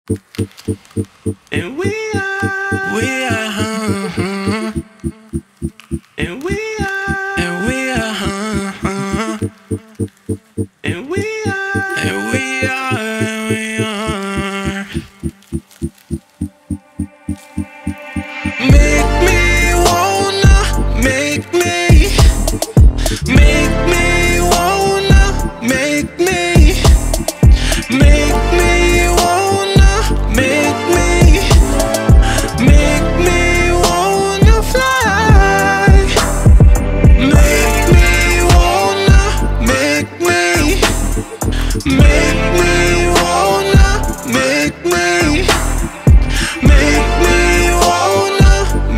And and we are, and we are, and we are, and we are, and we are. Make me wanna, make me wanna, make me wanna, make me wanna fly. Make me wanna, make me wanna, make me wanna,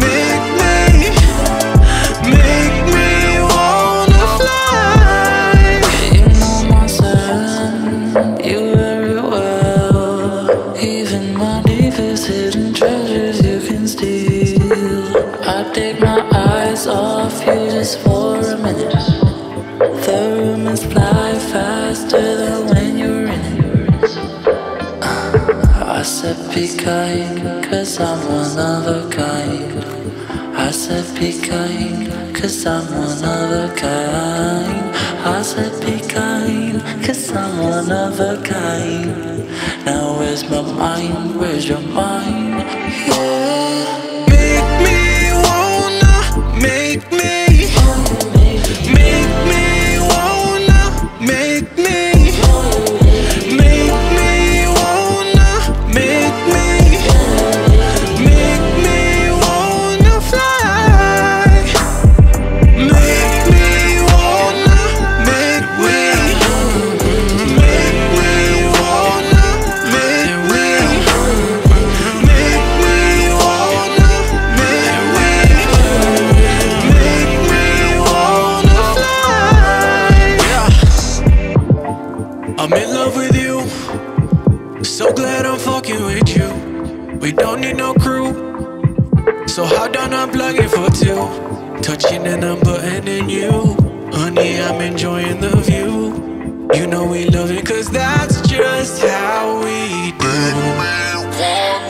make me wanna fly. You know my son, you very well. Even my deepest hidden treasures you can steal. I take my eyes off you just for a minute. The rumors fly faster than when you're in it. I said be kind, cause I'm one of a kind. I said be kind, cause I'm one of a kind. I said be kind, cause I'm one of a kind. Now where's my mind, where's your mind? Yeah. Make me wanna, make me wanna, make me wanna, make me wanna fly. Make me wanna, make me wanna, make me wanna, make me wanna fly. Yeah, I'm in love with you. So glad I'm fucking with you. We don't need no crew, so how don't I plug it for two? Touching and I'm buttoning you. Honey, I'm enjoying the view. You know we love it, cause that's just how we do.